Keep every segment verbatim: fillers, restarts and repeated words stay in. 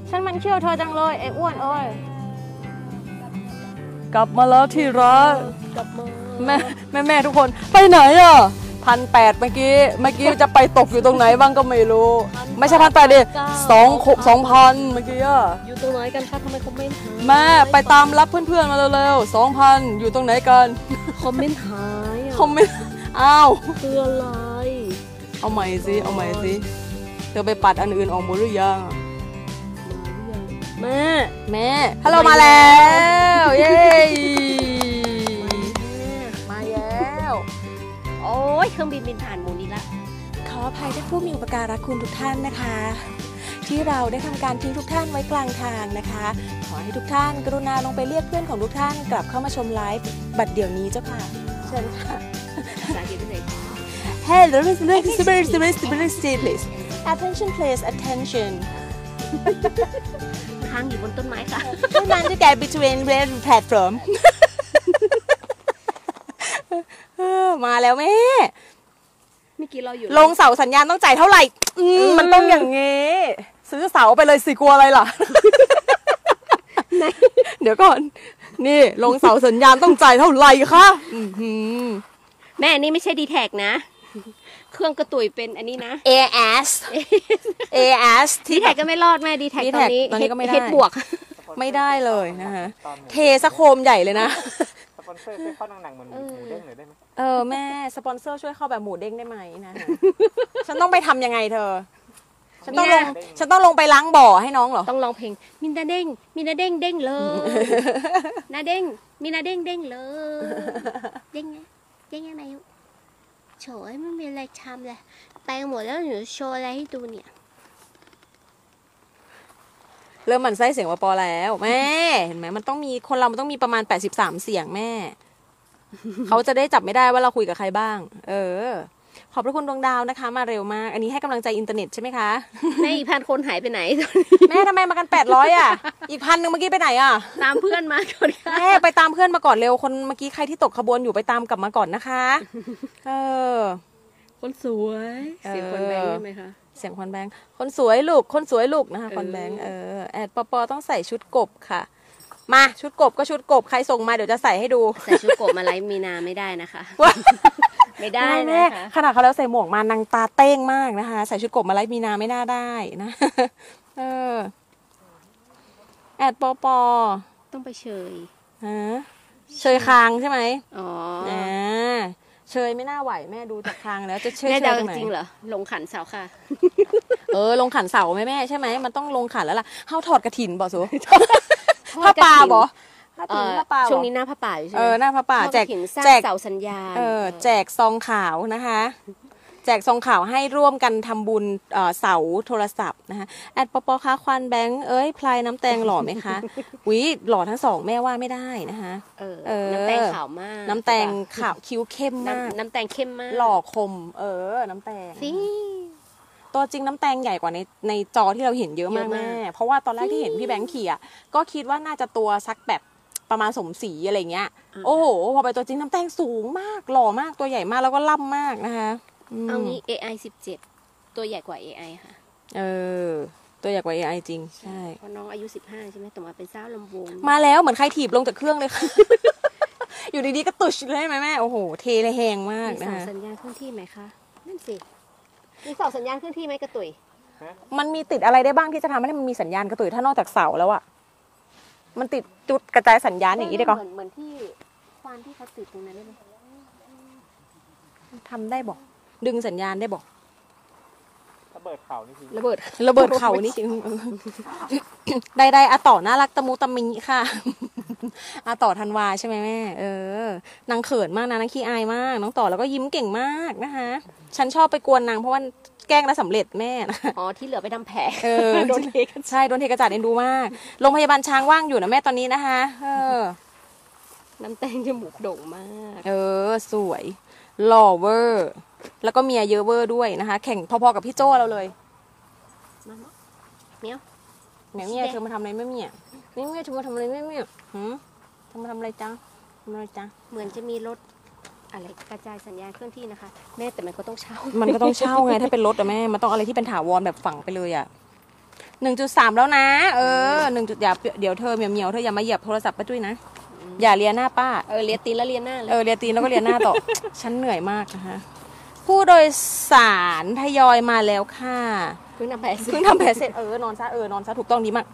ฉันมันเชื่อเธอจังเลยไอ้อ้วนเอ้ยกลับมาแล้วที่รักกลับมาแม่แม่แม่ทุกคนไปไหนอ่ะพันแปดเมื่อกี้เมื่อกี้จะไปตกอยู่ตรงไหนบ้างก็ไม่รู้ไม่ใช่พันแปดดิสองสองพันเมื่อกี้อ่ะอยู่ตรงไหนกันคะทำไมคอมเมนต์หายแม่ไปตามรับเพื่อนๆมาเร็วๆสองพันอยู่ตรงไหนกันคอมเมนต์หายคอมเมนต์อ้าวคืออะไรเอาใหม่สิเอาใหม่สิเธอไปปัดอันอื่นออกหมดหรือยังแม่แม่ฮัลโหลมาแล้วเย้มาแล้วโอ้ยเครื่องบินบินผ่านหมู่นี้ละขออภัยท่านผู้มีอุปการะคุณทุกท่านนะคะที่เราได้ทำการทิ้งทุกท่านไว้กลางทางนะคะขอให้ทุกท่านกรุณาลงไปเรียกเพื่อนของทุกท่านกลับเข้ามาชมไลฟ์บัดเดี๋ยวนี้เจ้าค่ะเชิญค่ะภาษาอังกฤษเป็นไง Hello please attention please attention ค้างอยู่บนต้นไม้ค่ะมันจะแก่ between red platform มาแล้วแม่เมื่อกี้เราอยู่ลงเสาสัญญาณต้องจ่ายเท่าไหร่มันต้องอย่างงี้ซื้อเสาไปเลยสิกลัวอะไรล่ะเดี๋ยวก่อนนี่ลงเสาสัญญาณต้องจ่ายเท่าไหร่คะแม่นี่ไม่ใช่ดีแท็กนะเครื่องกระตุยเป็นอันนี้นะเอ เอส เอ เอสดีแท็กก็ไม่รอดแม่ดีแท็กตอนนี้ตอนนี้ก็ไม่ได้เฮ็ดบวกไม่ได้เลยนะคะเทสโคมใหญ่เลยนะสปอนเซอร์ช่วยเข้าหนังๆเหมือนหมูเด้งหน่อยได้ไหมเออแม่สปอนเซอร์ช่วยเข้าแบบหมูเด้งได้ไหมนะฉันต้องไปทำยังไงเธอฉันต้องลงฉันต้องลงไปล้างบ่อให้น้องเหรอต้องร้องเพลงมินนาเด้งมินนาเด้งเด้งเลยนาเด้งมินนาเด้งเด้งเลยเด้งไงเด้งยังไงโฉยไม่มีอะไรทำเลยไปหมดแล้วหนูโชว์อะไรให้ดูเนี่ยเริ่มหมั่นไส้เสียงวปอแล้วแม่เห็นไหมมันต้องมีคนเรามันต้องมีประมาณแปดสิบสามเสียงแม่เขาจะได้จับไม่ได้ว่าเราคุยกับใครบ้างเออขอบพระคุณดวงดาวนะคะมาเร็วมากอันนี้ให้กำลังใจอินเทอร์เน็ตใช่ไหมคะแม่อีกพันคนหายไปไหนแม่ทำไมมากันแปดร้อยอ่ะอีกพันหนึ่งเมื่อกี้ไปไหนอ่ะตามเพื่อนมาก่อนแม่ไปตามเพื่อนมาก่อนเร็วคนเมื่อกี้ใครที่ตกขบวนอยู่ไปตามกลับมาก่อนนะคะเออคนสวยเสียงคนแบงค์ใช่ไหมคะเสียงคนแบงค์คนสวยลูกคนสวยลูกนะคะคนแบงค์เออแอดปอปอต้องใส่ชุดกบค่ะมาชุดกบก็ชุดกบใครส่งมาเดี๋ยวจะใส่ให้ดูใส่ชุดกบมาไลฟ์มีนาไม่ได้นะคะไม่ได้นะคะขนาดเขาแล้วใส่หมวกมานางตาเต้งมากนะคะใส่ชุดกบมาไลฟ์มีนาไม่น่าได้นะเออแอดปอปอต้องไปเชยฮะเชยคางใช่ไหมอ๋ออ่าเชยไม่น่าไหวแม่ดูจากคางแล้วจะเชยแม่เดาจริงเหรอลงขันเสาค่ะเออลงขันเสาไหมแม่ใช่ไหมมันต้องลงขันแล้วล่ะเฮาถอดกระถินบ่สูผ้าป่าบ่ช่วงนี้หน้าผ้าป่าอยู่ใช่ไหมเออหน้าผ้าป่าแจกแจกเสาสัญญาเออแจกซองขาวนะคะแจกซองขาวให้ร่วมกันทำบุญเสาโทรศัพท์นะคะแอดปอปอคะควันแบงค์เอ้ยพลายน้ำแตงหล่อไหมคะวิหล่อทั้งสองแม่ว่าไม่ได้นะคะเออน้ำแตงขาวมากน้ำแตงขาวคิ้วเข้มมากน้ำแตงเข้มมากหล่อคมเออน้ำแตงตัวจริงน้ำแตงใหญ่กว่าในในจอที่เราเห็นเยอะมากแม่เพราะว่าตอนแรกที่เห็นพี่แบงค์ขี่อ่ะก็คิดว่าน่าจะตัวสักแบบประมาณสมศรีอะไรเงี้ยโอ้โหพอไปตัวจริงน้ำแตงสูงมากหล่อมากตัวใหญ่มากแล้วก็ล่ำมากนะคะเอางี้ เอ ไอ สิบเจ็ดตัวใหญ่กว่า เอ ไอ ค่ะเออตัวใหญ่กว่า เอ ไอ จริงใช่เพราะน้องอายุสิบห้าใช่ไหมแต่มาเป็นสาวลำวงมาแล้วเหมือนใครถีบลงจากเครื่องเลยค่ะอยู่ดีๆก็ตุชเลยไหมแม่โอ้โหเทเลยแหงมากนะคะมีเสาสัญญาณเคลื่อนที่ไหมคะนั่นสิมีเสาสัญญาณเคลื่อนที่ไหมกระตุยมันมีติดอะไรได้บ้างที่จะทำให้มันมีสัญญาณกระตุยถ้านอกจากเสาแล้วอะมันติดจุดกระจายสัญญาณอย่างนี้ได้ก่อนเหมือนที่ควานที่เขาติดตรงนั้นได้ไหมทำได้บอกดึงสัญญาณได้บอกระเบิดเข่านี่จริงระเบิดระเบิดเข่านี่จริงใดๆอะต่อน่ารักตะมูตะมิค่ะอะต่อธันวาใช่ไหมแม่เออนางเขินมากนะนางขี้อายมากน้องต่อแล้วก็ยิ้มเก่งมากนะคะฉันชอบไปกวนนางเพราะว่าแกล้งแล้วสำเร็จแม่นะอ๋อที่เหลือไปทำแผลเออโดนเทกใช่โดนเทกระจาดเอ็นดูมากโรงพยาบาลช้างว่างอยู่นะแม่ตอนนี้นะคะเออน้ำแตงจมูกโด่งมากเออสวยหล่อเวอร์แล้วก็เมียเยอะเวอร์ด้วยนะคะแข่งพอๆกับพี่โจ้เราเลยเมียวเมียวเนี่ยเธอมาทำอะไรไม่เมียนี่เมียเธอมาทำอะไรไม่เมียหืมเธอมาทำอะไรจ้าทำอะไรจ้าเหมือนจะมีรถอะไรกระจายสัญญาณเคลื่อนที่นะคะแม่แต่มันก็ต้องเช่ามันก็ต้องเช่าไงถ้าเป็นรถอะแม่มันต้องอะไรที่เป็นถาวรแบบฝังไปเลยอะหนึ่งจุดสามแล้วนะเออหนึ่งจุดอย่าเดี๋ยวเธอเหมียวเหมียวเธออย่ามาเหยียบโทรศัพท์ป้าจุ้ยนะอย่าเลียหน้าป้าเออเลียตีนแล้วเลียหน้าเลยเออเลียตีนแล้วก็เลียหน้าต่อ ฉันเหนื่อยมากนะคะผู้โดยสารทยอยมาแล้วค่ะเพิ่งทำแผลเสร็จเพิ่งทำแผลเสร็จเออนอนซะเออนอนซะถูกต้องดีมาก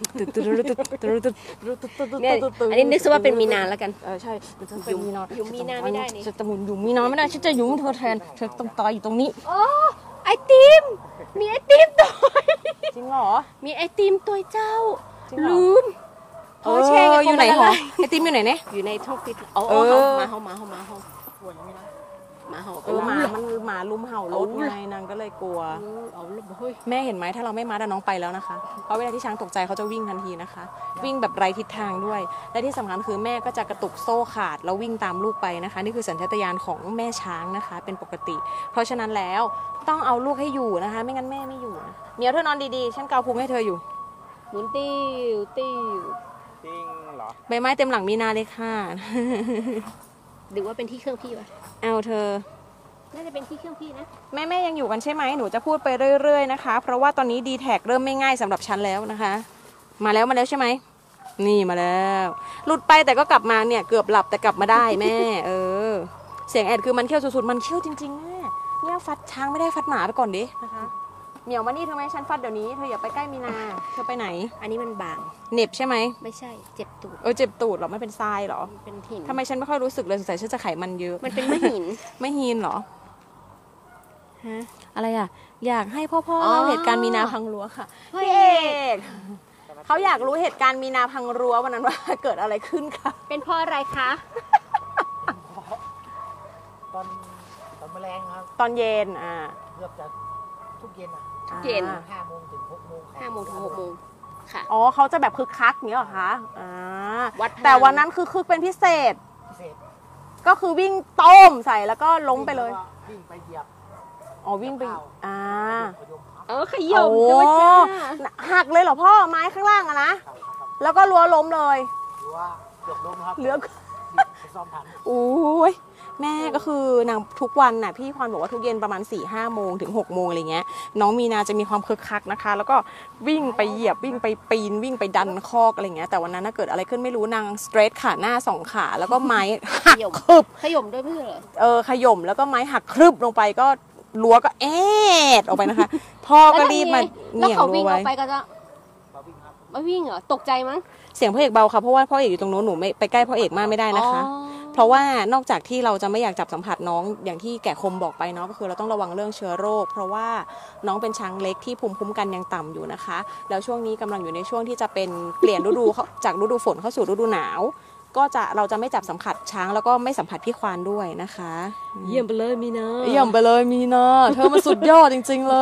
เนี่ยอันนี้นึกซะว่าเป็นมีนาแล้วกันเออใช่อยู่มีนาอยู่มีนาไม่ได้นี่จะหมุนอยู่มีนาไม่ได้ฉันจะยุ่งเธอแทนเธอต้องตายอยู่ตรงนี้โอ้ไอติมมีไอติมตัวจริงเหรอมีไอติมตัวเจ้าจริงเหรอลืมเอออยู่ไหนหรอไอติมอยู่ไหนเนี่ยอยู่ในท้องฟิตโอ้เออมาเฮามาเฮามาเฮามาเฮาเออหมามันหมาลุมเห่ารถไงนางก็เลยกลัวเอาเลยเฮ้ยแม่เห็นไหมถ้าเราไม่มัดน้องไปแล้วนะคะเพราะเวลาที่ช้างตกใจเขาจะวิ่งทันทีนะคะ วิ่งแบบไร้ทิศทางด้วย และที่สำคัญคือแม่ก็จะกระตุกโซ่ขาดแล้ววิ่งตามลูกไปนะคะนี่คือสัญชาตญาณของแม่ช้างนะคะ เป็นปกติ เพราะฉะนั้นแล้วต้องเอาลูกให้อยู่นะคะ ไม่งั้นแม่ไม่อยู่นะเหมียวเธอนอนดีๆฉันเกาพุงให้เธออยู่หมุนติ้วติ้วจริงเหรอใบไม้เต็มหลังมีนาเลยค่ะหรือว่าเป็นที่เครื่องพี่วะเอาเธอน่าจะเป็นที่เครื่องพี่นะแม่แม่ยังอยู่กันใช่ไหมหนูจะพูดไปเรื่อยๆนะคะเพราะว่าตอนนี้ดีแท็กเริ่มไม่ง่ายสำหรับฉันแล้วนะคะ มาแล้วมาแล้วใช่ไหมนี่มาแล้วหลุดไปแต่ก็กลับมาเนี่ยเกือบหลับแต่กลับมาได้แม่ เออ เสียงแอดคือมันเขี้ยวสุดๆมันเขี้ยวจริงๆแม่เนี่ยฟัดช้างไม่ได้ฟัดหมาไปก่อนดินะคะเหมียวมานี่เธอไหมฉันฟัดเดี๋ยวนี้เธออย่าไปใกล้มีนาเธอไปไหนอันนี้มันบางเหน็บใช่ไหมไม่ใช่เจ็บตูดเออเจ็บตูดเหรอไม่เป็นทรายเหรอมันเป็นหินทำไมฉันไม่ค่อยรู้สึกเลยสงสัยฉันจะไขมันเยอะมันเป็นมะหินไม่ฮีนเหรอฮะอะไรอ่ะอยากให้พ่อพ่ออ๋อเล่าเหตุการณ์มีนาพังรั้วค่ะเฮ้ยพี่เอกเขาอยากรู้เหตุการณ์มีนาพังรั้ววันนั้นว่า เกิดอะไรขึ้นค่ะเป็นเพราะอะไรคะตอนตอนแมลงครับตอนเย็นอ่าเกือบจะทุกเย็นอ่ะเย็นอ่าห้าโมงถึงหกโมงห้าโมงถึงหกโมงค่ะอ๋อเขาจะแบบคึกคักอย่างนี้เหรอคะอ่าวัดพลังแต่วันนั้นคือคึกเป็นพิเศษพิเศษก็คือวิ่งต้มใส่แล้วก็ล้มไปเลยวิ่งไปเหยียบอ๋อวิ่งไปอ่าพยมพับเออขยมโอ้ด้วยจ้าหักเลยเหรอพ่อไม้ข้างล่างอะนะครับครับแล้วก็รั้วล้มเลยหรือว่าเกือบล้มครับเหลือไปซ่อมทันโอ้ยแม่ก็คือนางทุกวันน่ะพี่พรบอกว่าทุกเย็นประมาณ4ี่ห้าโมงถึงหกโมงอะไรเงี้ยน้องมีนาจะมีความคึกคักนะคะ แล้วก็วิ่งไปเหยียบวิ่งไปปีนวิ่งไปดันคอกอะไรเงี้ยแต่วันนั้นน่ะเกิดอะไรขึ้นไม่รู้นางสเตรทขาหน้าสองขาแล้วก็ไม้หักครึบขยมด้วยเพื่อเหรอเออขย่มแล้วก็ไม้หักครึบลงไปก็รั้วก็แอดออกไปนะคะ พ่อก็รีบมาแล้วเหนี่ยงเขารั้วิ่งวอไว้อกไปก็จะมาวิ่งครับไม่วิ่งเหรอตกใจมั้งเสียงพ่อเอกเบาค่ะเพราะว่าพ่อเอกอยู่ตรงโน้นหนูไม่ไปใกล้พ่อเอกมากไม่ได้นะคะอ๋อเพราะว่านอกจากที่เราจะไม่อยากจับสัมผัสน้องอย่างที่แก่คมบอกไปเนาะก็คือเราต้องระวังเรื่องเชื้อโรค เพราะว่าน้องเป็นช้างเล็กที่ภูมิคุ้มกันยังต่ำอยู่นะคะ แล้วช่วงนี้กำลังอยู่ในช่วงที่จะเป็นเปลี่ยนฤดู จากฤดูฝนเข้าสู่ฤดูหนาว ก็จะเราจะไม่จับสัมผัสช้างแล้วก็ไม่สัมผัสพี่ควานด้วยนะคะเยี่ยมไปเลยมีนาเยี่ยมไปเลยมีนาเธอมันสุดยอดจริง ๆ เลย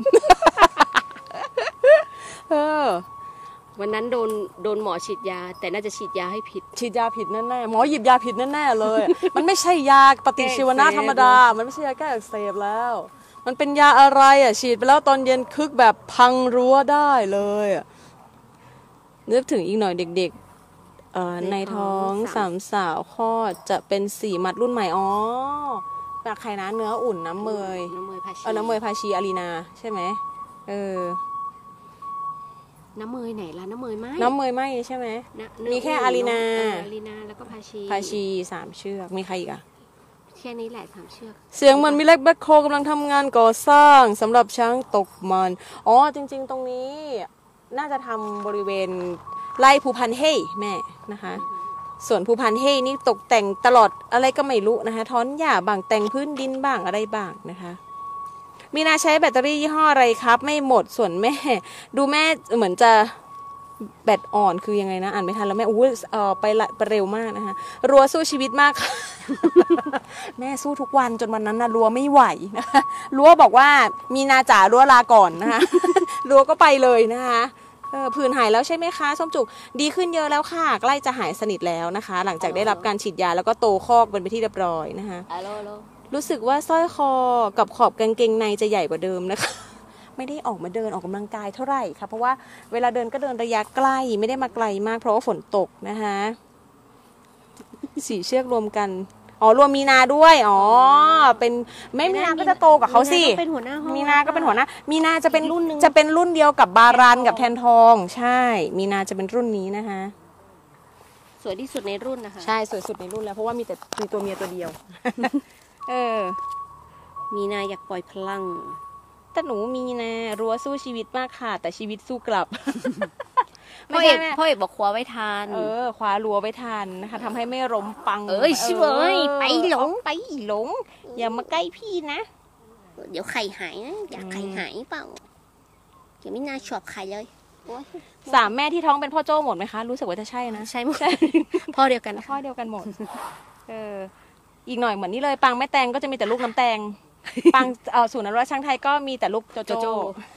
เออวันนั้นโดนโดนหมอฉีดยา แต่น่าจะฉีดยาให้ผิดฉีดยาผิดแน่ๆหมอหยิบยาผิดแน่ๆเลย มันไม่ใช่ยาปฏิชีวนะธรรมดา มันไม่ใช่ยาแก้อักเสบแล้ว มันเป็นยาอะไรอ่ะฉีดไปแล้วตอนเย็นคึกแบบพังรั้วได้เลยอะนึกถึงอีกหน่อยเด็กๆเอ่อในในท้ท้ออง งสามสามสาวคลอดจะเป็นสี่มัดรุ่นใหม่อ๋อจากใครนะเนื้ออุ่นน้ำเมยน้ำเมยพาชีเออน้ำเมยพาชีอารีนาใช่ไหมเออน้ำเมยไหนล่ะน้ำเมยไหมน้ำเมยไม่ใช่ไหมนะเนื้อมีแค่อุ่นอารีนาเอออารีนาแล้วก็พาชีพาชีสามเชือกมีใครอีกอะแค่นี้แหละสามเชือกเสียงเหมือนมีเล็กแบ็คโคกำลังทำงานก่อสร้างสำหรับช้างตกมัน อ๋อ จริงๆ ตรงนี้น่าจะทำบริเวณไร่ภูพันเฮ่แม่นะคะ ส่วนภูพันเฮ่นี่ตกแต่งตลอดอะไรก็ไม่รู้นะคะท้อนหญ้าบางแต่งพื้นดินบ้างอะไรบ้างนะคะ มีนาใช้แบตเตอรี่ยี่ห้ออะไรครับ ไม่หมดส่วนแม่ ดูแม่เหมือนจะแบตอ่อนคือยังไงนะอ่านไม่ทันแล้วแม่อู้เออไปละไปเร็วมากนะคะรัวสู้ชีวิตมากค่ะ แม่สู้ทุกวันจนวันนั้นนะรัวไม่ไหวนะคะรัวบอกว่ามีนาจ๋ารัวลาก่อนนะคะ รัวก็ไปเลยนะคะเออผื่นหายแล้วใช่ไหมคะส้มจุกดีขึ้นเยอะแล้วค่ะใกล้จะหายสนิทแล้วนะคะ หลังจากได้รับการฉีดยาแล้วก็โตคอกเป็นไปที่เรียบร้อยนะคะฮัลโหลฮัลโหลรู้สึกว่าสร้อยคอกับขอบกางเกงในจะใหญ่กว่าเดิมนะคะ ไม่ได้ออกมาเดินออกกำลังกายเท่าไหร่ค่ะเพราะว่าเวลาเดินก็เดินระยะใกล้ไม่ได้มาไกลมากเพราะว่าฝนตกนะคะสี่เชือกรวมกันอ๋อรวมมีนาด้วยอ๋อเป็นแม่มีนาก็จะโตกว่าเขาสิมีนาก็เป็นหัวหน้าห้องมีนาก็เป็นหัวหน้ามีนาจะเป็นรุ่นหนึ่งจะเป็นรุ่นเดียวกับบารันกับแทนทอง ใช่ มีนาจะเป็นรุ่นนี้นะคะสวยที่สุดในรุ่นนะคะใช่สวยสุดในรุ่นแล้วเพราะว่ามีแต่มีตัวเมียตัวเดียว เออมีนาอยากปล่อยพลังแต่หนูมีนารั้วสู้ชีวิตมากค่ะ แต่ชีวิตสู้กลับพ่อไม่เอใช่กแม่พ่อเอกบอกคว้าไว้ทานเออคว้ารั้วไว้ทันนะคะทำให้ไม่ล้มปังเอ้ยชิบเอ้ยไปหลงไปหลง อย่ามาใกล้พี่นะเดี๋ยวไข่หายนะอยากไข่หายเปล่าเดี๋ยวไม่น่าชอบไข่เลยสามแม่ที่ท้องเป็นพ่อโจ้หมดไหมคะ รู้สึกว่าจะใช่นะใช่ไหมพ่อเดียวกันนะพ่อเดียวกันหมด เออ อีกหน่อยเหมือนนี่เลยปังแม่แตงก็จะมีแต่ลูกน้ำแตง ปังเออศูนย์อนุรักษ์ช้างไทยก็มีแต่ลูกโจโจโจโจ้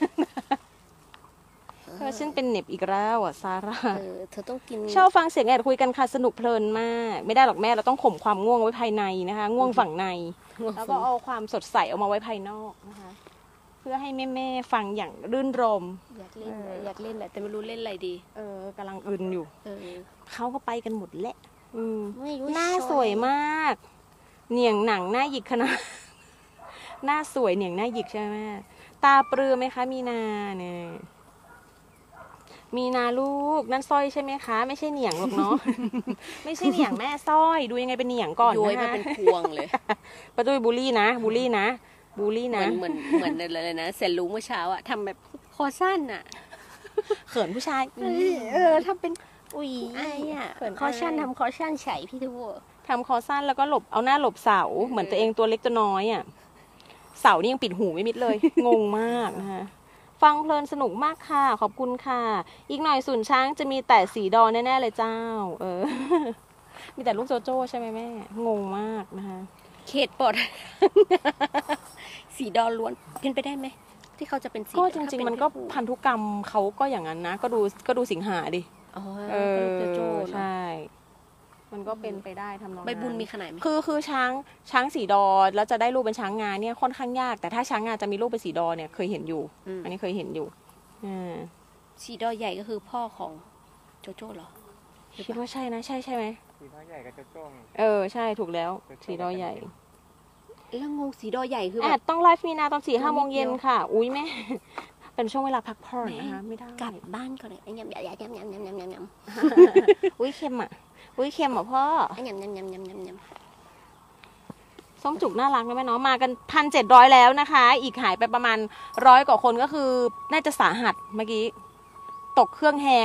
เออฉันเป็นเหน็บอีกแล้วอ่ะซาร่าเออเธอต้องกินชอบฟังเสียงแอบคุยกันค่ะสนุกเพลินมาก ไม่ได้หรอกแม่เราต้องข่มความง่วงไว้ภายในนะคะ ง่วงฝั่งใน แล้วก็เอาความสดใสออกมาไว้ภายนอกนะคะ เพื่อให้แม่ๆฟังอย่างรื่นรมอยากเล่นแหละอยากเล่นแหละแต่ไม่รู้เล่นอะไรดีเออกำลังอึนอยู่เออเขาก็ไปกันหมดแหละอืมไม่รู้หน้าสวยมาก เหนียงหนังหน้าหยิกขนาด หน้าสวยเหนียงหน้าหยิกใช่ไหมแม่ตาปรือไหมคะ มีนาเนี่ย มีนาลูกนั่นสร้อยใช่ไหมคะ ไม่ใช่เหนียงหรอกเนาะ ไม่ใช่เหนียงแม่สร้อย ดูยังไงเป็นเหนียงก่อนย้วยนะมาคะเป็นพวงเลยประตูบูลลี่นะบูลลี่นะบูลลี่เหมืนะอนเหมือนเหมือนอะไรเลยนะเซนรู้เมื่อเช้าอะทำแบบคอสั้นอะเขินผู้ชายเออทำเป็นอุ้ยไอ้อะเขินคอชั่นอายทำคอชั่นใส่พี่ทูทำคอสั้นแล้วก็หลบเอาหน้าหลบเสาเหมือนตัวเองตัวเล็กตัวน้อยอ่ะเสานี่ยังปิดหูไม่มิดเลย งงมากนะคะฟังเพลินสนุกมากค่ะ ขอบคุณค่ะ อีกหน่อยศูนย์ช้างจะมีแต่สีดอแน่ๆเลยเจ้า เออ มีแต่ลูกโจโจ้ใช่ไหมแม่งงมากนะคะเขตปลด สีดอล้วนเป็นไปได้ไหมที่เขาจะเป็นสีก็จริง ๆ มันก็ถ้าเป็พันธุกรรมเขาก็อย่างนั้นนะ ก็ดูก็ดูสิงหาดิอ๋อเออลูกโจโจ้เนอะใช่ มันก็เป็นไปได้ทำนองใบบุญนั้นมีขนาดไหมคือคือช้างช้างสีดอแล้วจะได้ลูกเป็นช้างงาเนี่ยค่อนข้างยากแต่ถ้าช้างงาจะมีลูกเป็นสีดอเนี่ยเคยเห็นอยู่อืมอันนี้เคยเห็นอยู่อ่าสีดอใหญ่ก็คือพ่อของโจโจ้เหรอคิดว่าใช่นะใช่ใช่ไหมสีน้อยใหญ่กับโจโจ้ไงเออใช่ถูกแล้วสีดอใหญ่แล้วงงสีดอใหญ่คือแอแบบดต้องไลฟ์มีนาตอนสี่ห้าโมงเย็นนิดเดียวค่ะ อุ้ยแม่ เป็นช่วงเวลาพักผ่อนแม่นะคะไม่ได้กลับบ้านก่อนเลยยำยำยำยำยำยำยำยำยอุ้ยเค็มอ่ะอุ้ยเค็มอ่ะพ่อำยำยำยำยำยำยส้มจุกน่ารักนะแม่เนาะมากันพันเจ็ดร้อยแล้วนะคะ อีกหายไปประมาณร้อยกว่าคนก็คือ น่าจะสาหัสเมื่อกี้ ตกเครื่องแหง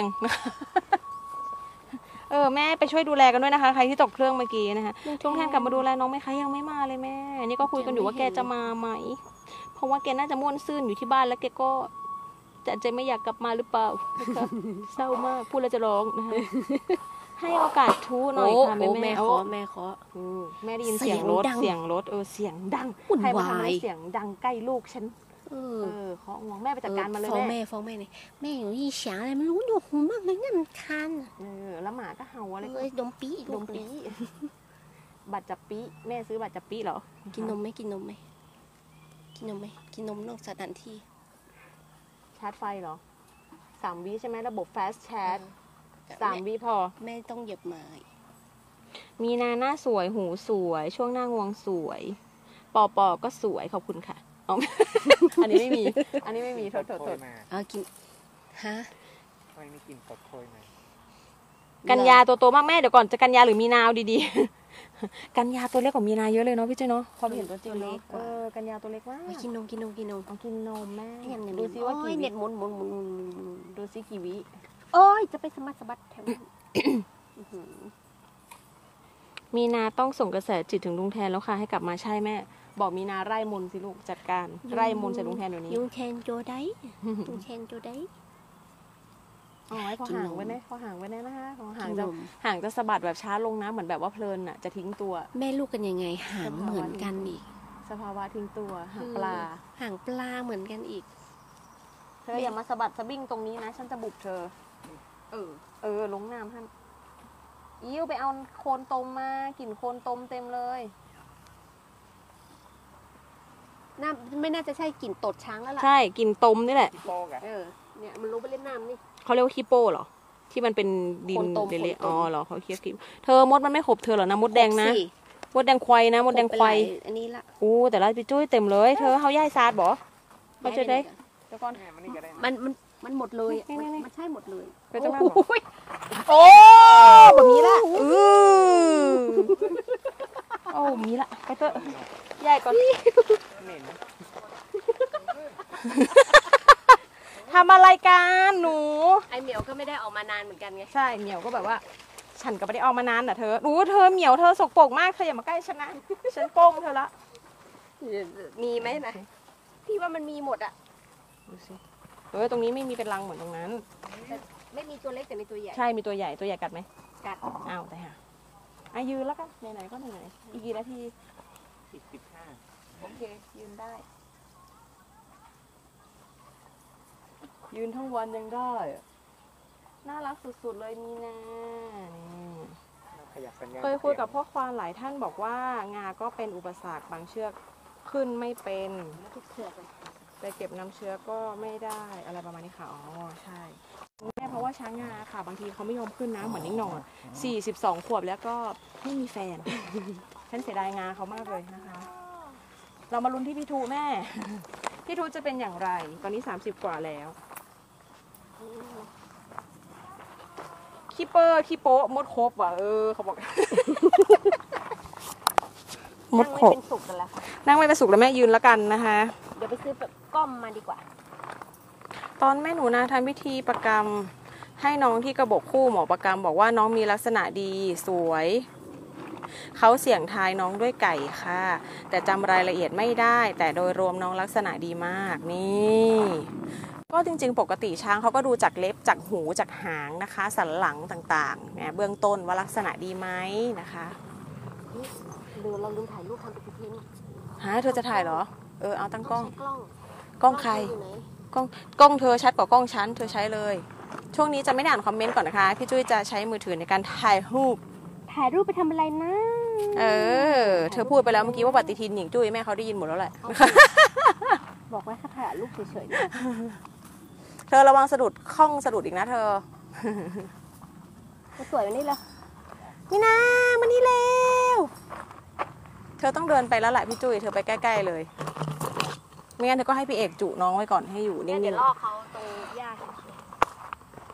เออแม่ไปช่วยดูแลกันด้วยนะคะ ใครที่ตกเครื่องเมื่อกี้นะคะลุงแทนกลับมาดูแลน้องไหมคะยังไม่มาเลยแม่นี่ก็คุยกันอยู่ว่าแกจะมาไหม เพราะว่าแกน่าจะม่วนซื่นอยู่ที่บ้านแล้วแกก็จะจะไม่อยากกลับมาหรือเปล่านะคะเศร้ามากพูดแล้วจะร้องนะคะให้โอกาสทูำหน่อยโอ้ค่ะโอ้แม่แม่แม่ขอแม่ขออืมแม่ได้ยินเสียงรถเสียงดังเสียงรถเออเสียงดังวุ่นใครมาทำวาให้ยเสียงดังใกล้ลูกฉันเอเอออเคาะงวงแม่ไปจัดการมาเลยฟ้องแม่แม่ฟ้องแม่เลยแม่อยู่ที่เสียงอะไรไม่รู้หนวกหูมากเลยเนี่ยมันคันอะเออแล้วหมาก็เห่าอะไรก็เอ้ยดมปีดมปีบัตรจับปีแม่ซื้อบัตรจับปีเหรอกินนมไหมกินนมไหมกินนมไหมกินนมนอกสถานที่ชาร์จไฟเหรอสามวิใช่ไหมระบบ fast เอ chat อสามวิพอแม่ต้องเหยียบไม้มีนาหน้าสวยหูสวย ช่วงหน้างวงสวย ปอปอก็สวยขอบคุณค่ะอ๋อ อันนี้ไม่มี อันนี้ไม่มีโทษโทษโคโทยษมาเอากินฮะทำไมไม่กินสดโคยมากันยาตัวโตมากแม่เดี๋ยวก่อนจะกันยาหรือมีนาเอาดีๆ กันยาตัวเล็กกว่ามีนาเยอะเลยเนาะพี่เจ้เนาะพอเห็นตัวจริงเนาะเออกันยาตัวเล็กมากไปกินนมกินนมกินนมเอากินนมแม่ยำยำดูซิว่าโอ้กี่ยวิเน็ตหมุนหมุนหมุนหมุนหมุนหมุนดูซิกี่วิโอ้ยจะไปสมัครสะบัดแถวนั้นอื้อหือมีนาต้องส่งกระแสจิตถึงลุงแทนแล้วค่ะให้กลับมาใช่แม่บอกมีนาไร่มนต์สิลูกจัดการไร่มนต์ใส่ลุงแทนเดี๋ยวนี้ยุงแทนโจได้ยุงแทนโจได้อ๋อไว้พอห่างไว้แน่พอห่างไว้แน่นะคะพอห่างกินจะนมห่างจะสะบัดแบบช้าลงนะเหมือนแบบว่าเพลินอ่ะจะทิ้งตัวแม่ลูกกันยังไงหางเหมือนกันอีกสภาวะทิ้งตัวหางปลาหางปลาเหมือนกันอีกเธออย่ามาสะบัดสะบิ้งตรงนี้นะฉันจะบุกเธอเออเออลงน้ำท่านยิ้วไปเอาโคนตมมากลิ่นโคนตมเต็มเลยน่าไม่น่าจะใช่กลิ่นตดช้างแล้วล่ะใช่กลิ่นตมนี่แหละพี่โป้กอะเออเนี่ยมันลงไปเล่นน้ำนี่เขาเรียกว่าขี้โป้เหรอที่มันเป็นดินโคนตมเละโคนตมๆอ๋อเหรอเขาเคี้ยวกินเธอมดมันไม่ขบเธอเหรอนะมดแดงนะสิมดแดงควายนะมดแดงควายอันนี้ละอู้แต่ละพี่จุ้ยเต็มเลยเธอเขาย่ายซาดบ่เขาจะได้เดี๋ยวก่อนแม่มันนี่ก็ได้นะมันมันมันหมดเลยอะนี่มันนี่มันใช่หมดเลยไปตรงนั้นโอ้บ่ยโอ้แบบนี้ละอือโอ้มีละไปเถอะย่ายก่อนเหม็นทำอะไรกันหนูไอเหมียวก็ไม่ได้ออกมานานเหมือนกันไงใช่เหมียวก็แบบว่า ฉันก็ไม่ได้ออกมานานน่ะเธอหนูเธอเหมียวเธอสกปรกมากเธออย่ามาใกล้ฉันนะฉันโป้งเธอละมีไหมนะพี่ว่ามันมีหมดอะดูสิเออตรงนี้ไม่มีเป็นรังเหมือนตรงนั้นแต่ไม่มีตัวเล็กแต่มีตัวใหญ่ใช่มีตัวใหญ่ตัวใหญ่กัดไหมกัดอ้าวแต่ฮะอ่ะยืนแล้วกันไหนๆก็ไหนๆอีกกี่นาทีสิบสิบห้าโอเคยืนได้ ยืนทั้งวันยังได้อะน่ารักสุดๆเลยมีนานี่เราขยับสัญญาณเคยคุยกับพ่อควานหลายท่านบอกว่างาก็เป็นอุปสรรคบางเชือกขึ้นไม่เป็นทุกเชือกเลยไปเก็บน้ำเชื้อก็ไม่ได้อะไรประมาณนี้ค่ะอ๋อใช่แม่เพราะว่าช้างงาค่ะ บางทีเขาไม่ยอมขึ้นนะเหมือนนิ่งหนองสี่สิบสองขวบแล้วก็ไม่มีแฟน ฉันเสียดายงาเขามากเลยนะคะ เรามาลุ้นที่พี่ทูแม่ พี่ทูจะเป็นอย่างไร ตอนนี้สามสิบกว่าแล้วคีเปอร์คีโปะมดครบว่ะเออเขาบอก มดนั่งครไม่บเป็นสุกกันแล้วค่ะนั่งไม่ประสุกแล้วแม่ยืนแล้วกันนะคะเดี๋ยวไปซื้อแบบก้อมมาดีกว่าตอนแม่หนูนาทำพิธีประกรรมให้น้องที่กระบอกคู่หมอประกรรมบอกว่าน้องมีลักษณะดีสวยเขาเสี่ยงทายน้องด้วยไก่ค่ะ แต่จำรายละเอียดไม่ได้ แต่โดยรวมน้องลักษณะดีมากนี่ก็จริงๆ ปกติช้างเขาก็ดูจากเล็บจากหูจากหางนะคะ สันหลังต่างๆเนี่ยเบื้องต้นว่าลักษณะดีไหมนะคะหรือเราลืมถ่ายรูปทำปฏิทินฮะเธอจะถ่ายเหรอเออเอาตั้งกล้องใช้กล้องกล้องใครอยู่ไหนกล้องกล้องเธอชัดกว่ากล้องฉันเธอใช้เลย ช่วงนี้จะไม่ได้อ่านคอมเมนต์ก่อนนะคะพี่จุ้ยจะใช้มือถือในการถ่ายรูปถ่ายรูปไปทำอะไรนะเออเธอพูดไปแล้วเมื่อกี้ว่าปฏิทินหญิงจุ้ยแม่เขาได้ยินหมดแล้วแหละบอกไว้ค่ะถ่ายรูปเฉยเธอระวังสะดุดข้องสะดุดอีกนะเธอๆจะสวยวันนี้เลยนี่นะมานี่เร็วเธอต้องเดินไปแล้วแหละพี่จุ้ยเธอไปใกล้ๆเลยไม่งั้นเธอก็ให้พี่เอกจุน้องไว้ก่อนให้อยู่นิ่เดี๋ยงวล่อเขาตรงหญ้าเฉย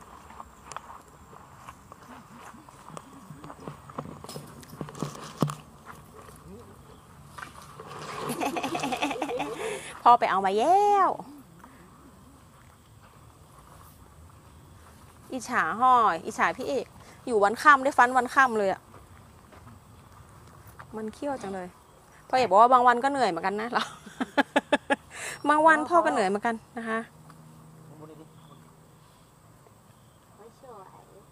ๆพ่อไปเอามาแย้วอิจฉาห่อยอิจฉาพี่เอกอยู่วันค่ำได้ฟันวันค่ำเลยอะมันเขี้ยวจังเลยพ่อเอกบอกว่าบางวันก็เหนื่อยเหมือนกันนะเรา บางวันพ่อก็เหนื่อยเหมือนกันนะคะมุนดิๆไม่สวย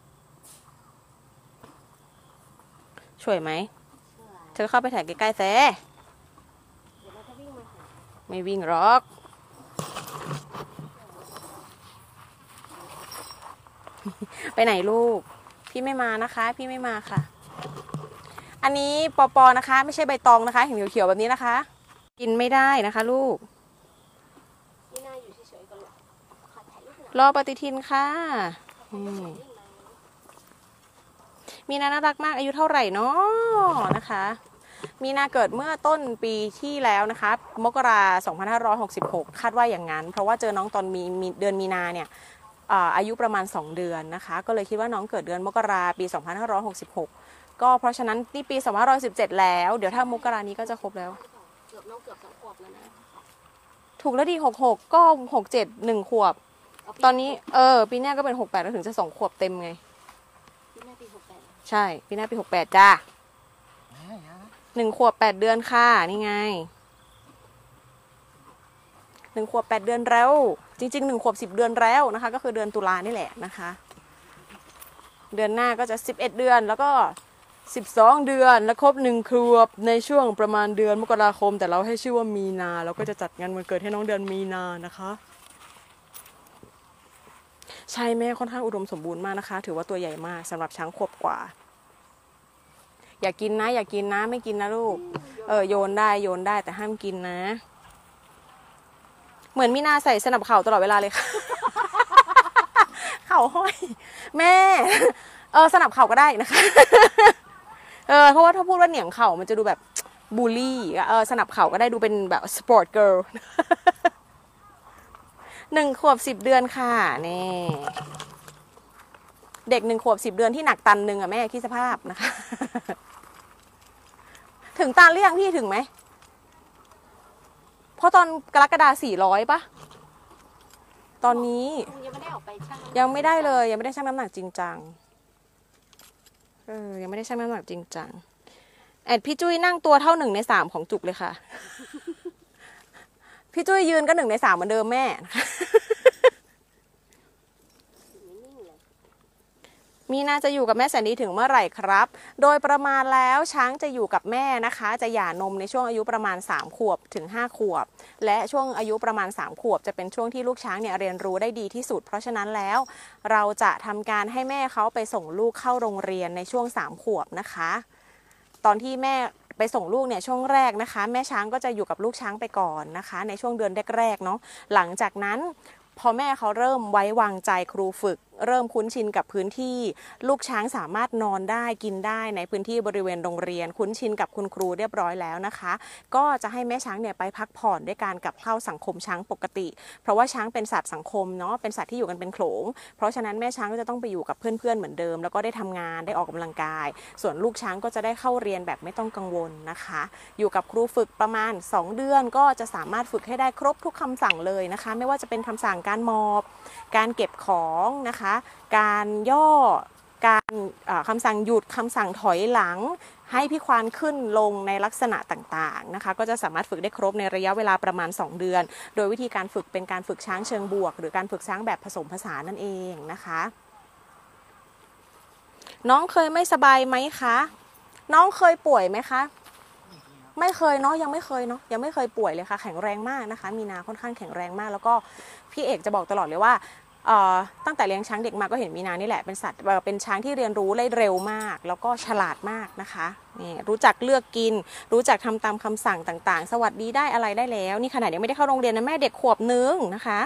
ช่วยไหมสวยเธอเข้าไปถ่ายใกล้ๆแซ่เดี๋ยวเราจะวิ่งมาหาไม่วิ่งหรอก ไปไหนลูก พี่ไม่มานะคะ พี่ไม่มาค่ะ อันนี้ปอปอนะคะ ไม่ใช่ใบตองนะคะเห็นเขียวๆแบบนี้นะคะ กินไม่ได้นะคะลูกนี่น่าอยู่เฉยๆก่อนเลยขอถ่ายรูปหน่อยรอปฏิทินค่ะอืมมีนาน่ารักมากอายุเท่าไหร่เนาะนะคะ มีนาเกิดเมื่อต้นปีที่แล้วนะคะมกราสองพันห้าร้อยหกสิบหกคาดว่าอย่างนั้น เพราะว่าเจอน้องตอนมีมีเดือนมีนาเนี่ยอ่าอายุประมาณสองเดือนนะคะ ก็เลยคิดว่าน้องเกิดเดือนมกราปีสองพันห้าร้อยหกสิบหกก็เพราะฉะนั้นนี่ปีสองพันห้าร้อยสิบเจ็ดแล้วเดี๋ยวถ้ามกรานี้ก็จะครบแล้วเกือบน้องเกือบสองขวบแล้วนะถูกแล้วดีหกหกก็หกเจ็ดหนึ่งขวบเาปีตอนนี้เออปีหน้าก็เป็นหกแปดแล้วถึงจะสองขวบเต็มไงปีหน้าปีหกแปดใช่ปีหน้าปีหกแปดจ้าหนึ่งขวบแปดเดือนค่ะนี่ไงหนึ่งขวบแปดเดือนแล้วจริงๆหนึ่งขวบสิบเดือนแล้วนะคะ ก็คือเดือนตุลานี่แหละนะคะ เดือนหน้าก็จะสิบเอ็ดเดือนแล้วก็สิบสองเดือนแล้วครบหนึ่งขวบในช่วงประมาณเดือนมกราคม แต่เราให้ชื่อว่ามีนาเราก็จะจัดงานวันเกิดให้น้องเดือนมีนานะคะใช่แม่ค่อนข้างอุดมสมบูรณ์มากนะคะ ถือว่าตัวใหญ่มากสำหรับช้างขวบกว่าอยากกินนะอยากกินนะไม่กินนะลูกเออโยนได้โยนได้แต่ห้ามกินนะ เหมือนมีนาใส่สนับเข่าตลอดเวลาเลยค่ะ เข่าห้อยแม่เออสนับเข่าก็ได้นะคะเออเพราะว่าถ้าพูดว่าเหนียงเข่ามันจะดูแบบบูลลี่เออสนับเข่าก็ได้ดูเป็นแบบสปอร์ตเกิร์ลหนึ่งขวบสิบเดือนค่ะนี่เด็กหนึ่งขวบสิบเดือนที่หนักตันหนึ่งอะแม่คิดสภาพนะคะ ถึงตันหรือยังพี่ถึงไหมเพราะตอนกรกฎาสี่ร้อยปะตอนนี้ยังไม่ได้ออกไปชั่งยังไม่ได้เลยยังไม่ได้ชั่งน้ำหนักจริงจังเออยังไม่ได้ชั่งน้ำหนักจริงจังแอดพี่จุ้ยนั่งตัวเท่าหนึ่งในสามของจุกเลยค่ะ พี่จุ้ยยืนก็หนึ่งในสามเหมือนเดิมแม่ มีนาจะอยู่กับแม่แสนดีถึงเมื่อไหร่ครับโดยประมาณแล้วช้างจะอยู่กับแม่นะคะจะหย่านมในช่วงอายุประมาณสามขวบถึงห้าขวบและช่วงอายุประมาณสามขวบจะเป็นช่วงที่ลูกช้างเนี่ยเรียนรู้ได้ดีที่สุดเพราะฉะนั้นแล้วเราจะทำการให้แม่เขาไปส่งลูกเข้าโรงเรียนในช่วงสามขวบนะคะตอนที่แม่ไปส่งลูกเนี่ยช่วงแรกนะคะแม่ช้างก็จะอยู่กับลูกช้างไปก่อนนะคะในช่วงเดือนแรกๆเนาะหลังจากนั้นพอแม่เขาเริ่มไว้วางใจครูฝึกเริ่มคุ้นชินกับพื้นที่ลูกช้างสามารถนอนได้กินได้ในพื้นที่บริเวณโรงเรียนคุ้นชินกับคุณครูเรียบร้อยแล้วนะคะก็จะให้แม่ช้างเนี่ยไปพักผ่อนด้วยการกลับเข้าสังคมช้างปกติเพราะว่าช้างเป็นสัตว์สังคมเนาะเป็นสัตว์ที่อยู่กันเป็นโขลงเพราะฉะนั้นแม่ช้างก็จะต้องไปอยู่กับเพื่อนๆเหมือนเดิมแล้วก็ได้ทำงานได้ออกกำลังกายส่วนลูกช้างก็จะได้เข้าเรียนแบบไม่ต้องกังวลนะคะอยู่กับครูฝึกประมาณสองเดือนก็จะสามารถฝึกให้ได้ครบทุกคำสั่งเลยนะคะไม่ว่าจะเป็นคำสั่งการมอบการเก็บของนะคะการย่อการคำสั่งหยุดคำสั่งถอยหลังให้พี่ควานขึ้นลงในลักษณะต่างๆนะคะก็จะสามารถฝึกได้ครบในระยะเวลาประมาณสองเดือนโดยวิธีการฝึกเป็นการฝึกช้างเชิงบวกหรือการฝึกช้างแบบผสมผสานนั่นเองนะคะน้องเคยไม่สบายไหมคะน้องเคยป่วยไหมคะไม่เคยเนาะยังไม่เคยเนาะยังไม่เคยป่วยเลยค่ะแข็งแรงมากนะคะมีนาค่อนข้างแข็งแรงมากแล้วก็พี่เอกจะบอกตลอดเลยว่าตั้งแต่เลี้ยงช้างเด็กมาก็เห็นมีนานี่แหละเป็นสัตว์เป็นช้างที่เรียนรู้ได้เร็วมากแล้วก็ฉลาดมากนะคะนี่รู้จักเลือกกินรู้จักทำตามคำสั่งต่างๆสวัสดีได้อะไรได้แล้วนี่ขนาดยังไม่ได้เข้าโรงเรียนนะแม่เด็กขวบนึงนะคะ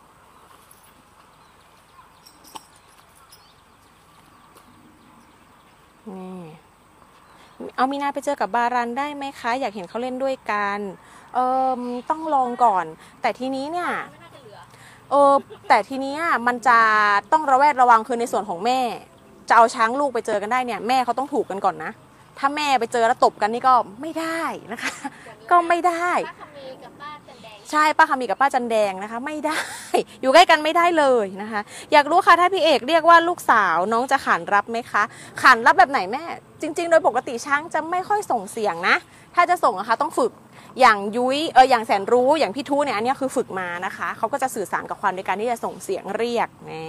นี่เอามีนาไปเจอกับบารันได้ไหมคะอยากเห็นเขาเล่นด้วยกันเออต้องลองก่อนแต่ทีนี้เนี่ยเออแต่ทีนี้มันจะต้องระแวดระวังคือในส่วนของแม่จะเอาช้างลูกไปเจอกันได้เนี่ยแม่เขาต้องถูกกันก่อนนะถ้าแม่ไปเจอแล้วตบกันนี่ก็ไม่ได้นะคะก็ไม่ได้ใช่ป้าคำมีกับป้าจันแดงนะคะไม่ได้อยู่ใกล้กันไม่ได้เลยนะคะอยากรู้ค่ะถ้าพี่เอกเรียกว่าลูกสาวน้องจะขานรับไหมคะขานรับแบบไหนแม่จริงๆโดยปกติช้างจะไม่ค่อยส่งเสียงนะถ้าจะส่งนะคะต้องฝึกอย่างยุ้ยเอออย่างแสนรู้อย่างพี่ทูเนี่ยอันนี้คือฝึกมานะคะเขาก็จะสื่อสารกับควานโดยการที่จะส่งเสียงเรียกแน่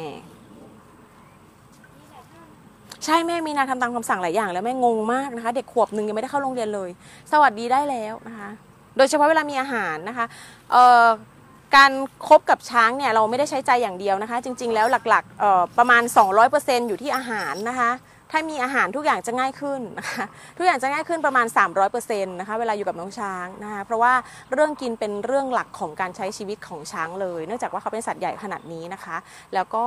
ใช่แม่มีนาทำตามคำสั่งหลายอย่างแล้วแม่งงมากนะคะเด็กขวบหนึ่งยังไม่ได้เข้าโรงเรียนเลยสวัสดีได้แล้วนะคะโดยเฉพาะเวลามีอาหารนะคะเอ่อการคบกับช้างเนี่ยเราไม่ได้ใช้ใจอย่างเดียวนะคะจริงๆแล้วหลักๆเอ่อประมาณ สองร้อยเปอร์เซ็นต์ อยู่ที่อาหารนะคะถ้ามีอาหารทุกอย่างจะง่ายขึ้นนะคะทุกอย่างจะง่ายขึ้นประมาณ สามร้อยเปอร์เซ็นต์ นะคะเวลาอยู่กับน้องช้างนะคะเพราะว่าเรื่องกินเป็นเรื่องหลักของการใช้ชีวิตของช้างเลยเนื่องจากว่าเขาเป็นสัตว์ใหญ่ขนาดนี้นะคะแล้วก็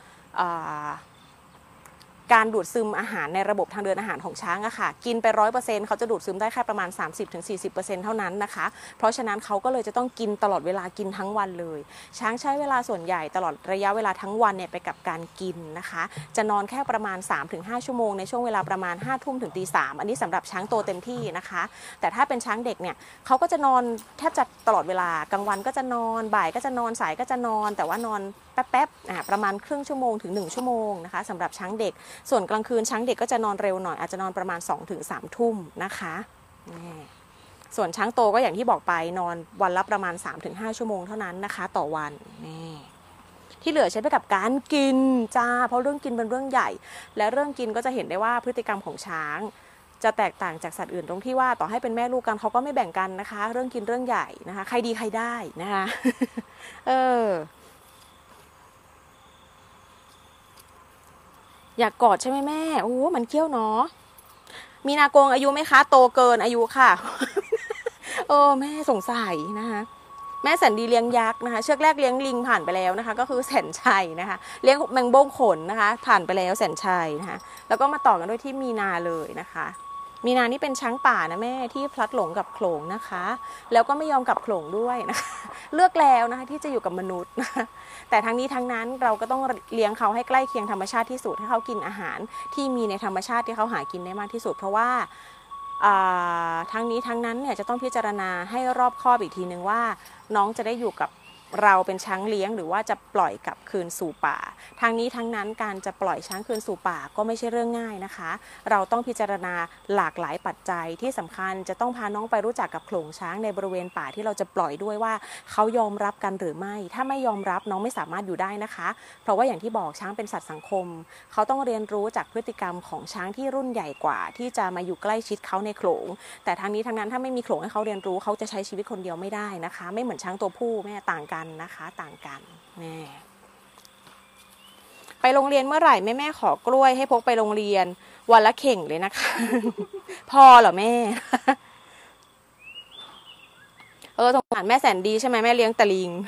การดูดซึมอาหารในระบบทางเดินอาหารของช้างอะค่ะกินไป ร้อยเปอร์เซ็นต์ เขาจะดูดซึมได้แค่ประมาณ สามสิบถึงสี่สิบเปอร์เซ็นต์ เท่านั้นนะคะเพราะฉะนั้นเขาก็เลยจะต้องกินตลอดเวลากินทั้งวันเลยช้างใช้เวลาส่วนใหญ่ตลอดระยะเวลาทั้งวันเนี่ยไปกับการกินนะคะจะนอนแค่ประมาณ สามถึงห้า ชั่วโมงในช่วงเวลาประมาณห้าทุ่มถึงตีสามอันนี้สำหรับช้างโตเต็มที่นะคะแต่ถ้าเป็นช้างเด็กเนี่ยเขาก็จะนอนแทบจะตลอดเวลากลางวันก็จะนอนบ่ายก็จะนอนสายก็จะนอนแต่ว่านอนแป๊บๆประมาณครึ่งชั่วโมงถึงหนึ่งชั่วโมงนะคะสำหรับช้างเด็กส่วนกลางคืนช้างเด็กก็จะนอนเร็วหน่อยอาจจะนอนประมาณ สองถึงสาม ทุ่มนะคะส่วนช้างโตก็อย่างที่บอกไปนอนวันละประมาณ สามถึงห้า ชั่วโมงเท่านั้นนะคะต่อวันนี่ที่เหลือใช้ไปกับการกินจ้าเพราะเรื่องกินเป็นเรื่องใหญ่และเรื่องกินก็จะเห็นได้ว่าพฤติกรรมของช้างจะแตกต่างจากสัตว์อื่นตรงที่ว่าต่อให้เป็นแม่ลูกกันเขาก็ไม่แบ่งกันนะคะเรื่องกินเรื่องใหญ่นะคะใครดีใครได้นะคะเอออยากกอดใช่ไหมแม่โอ้มันเขี้ยวเนาะมีนาโกงอายุไหมคะโตเกินอายุค่ะโอ้แม่สงสัยนะคะแม่แสนดีเลี้ยงยักษ์นะคะเชือกแรกเลี้ยงลิงผ่านไปแล้วนะคะก็คือแสนชัยนะคะเลี้ยงแมงโบ้งขนนะคะผ่านไปแล้วแสนชัยนะคะแล้วก็มาต่อกันด้วยที่มีนาเลยนะคะมีนานี่เป็นช้างป่านะแม่ที่พลัดหลงกับโขลงนะคะ แล้วก็ไม่ยอมกลับโขลงด้วยนะคะเลือกแล้วนะคะที่จะอยู่กับมนุษย์นะคะแต่ทั้งนี้ทั้งนั้นเราก็ต้องเลี้ยงเขาให้ใกล้เคียงธรรมชาติที่สุดให้เขากินอาหารที่มีในธรรมชาติที่เขาหากินได้มากที่สุดเพราะว่าทั้งนี้ทั้งนั้นเนี่ยจะต้องพิจารณาให้รอบคอบอีกทีนึงว่าน้องจะได้อยู่กับเราเป็นช้างเลี้ยงหรือว่าจะปล่อยกลับคืนสู่ป่าทางนี้ทั้งนั้นการจะปล่อยช้างคืนสู่ป่าก็ไม่ใช่เรื่องง่ายนะคะเราต้องพิจารณาหลากหลายปัจจัยที่สำคัญจะต้องพาน้องไปรู้จักกับโขลงช้างในบริเวณป่าที่เราจะปล่อยด้วยว่าเขายอมรับกันหรือไม่ถ้าไม่ยอมรับน้องไม่สามารถอยู่ได้นะคะเพราะว่าอย่างที่บอกช้างเป็นสัตว์สังคมเขาต้องเรียนรู้จากพฤติกรรมของช้างที่รุ่นใหญ่กว่าที่จะมาอยู่ใกล้ชิดเขาในโขลงแต่ทางนี้ทางนั้นถ้าไม่มีโขลงให้เขาเรียนรู้เขาจะใช้ชีวิตคนเดียวไม่ได้นะคะไม่เหมือนช้างตัวผู้แม่ต่างกันนะคะต่างกันแม่ไปโรงเรียนเมื่อไหร่แม่แม่ขอกล้วยให้พกไปโรงเรียนวันละเข่งเลยนะคะ พอเหรอแม่ เออสงสารแม่แสนดีใช่ไหมแม่เลี้ยงแต่ลิง